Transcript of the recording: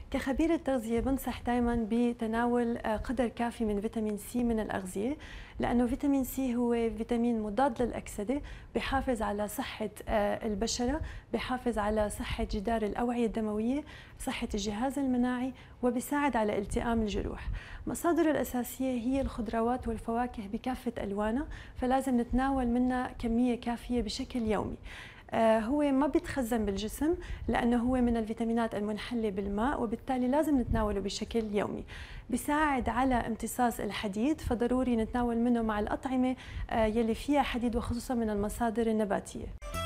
كخبيرة تغذية بنصح دائما بتناول قدر كافي من فيتامين سي من الأغذية، لأنه فيتامين سي هو فيتامين مضاد للأكسدة، بحافظ على صحة البشرة، بحافظ على صحة جدار الأوعية الدموية، صحة الجهاز المناعي، وبيساعد على التئام الجروح. مصادره الأساسية هي الخضروات والفواكه بكافة ألوانها، فلازم نتناول منها كمية كافية بشكل يومي. هو ما بيتخزن بالجسم لأنه هو من الفيتامينات المنحلة بالماء، وبالتالي لازم نتناوله بشكل يومي. بيساعد على امتصاص الحديد، فضروري نتناول منه مع الأطعمة يلي فيها حديد، وخصوصا من المصادر النباتية.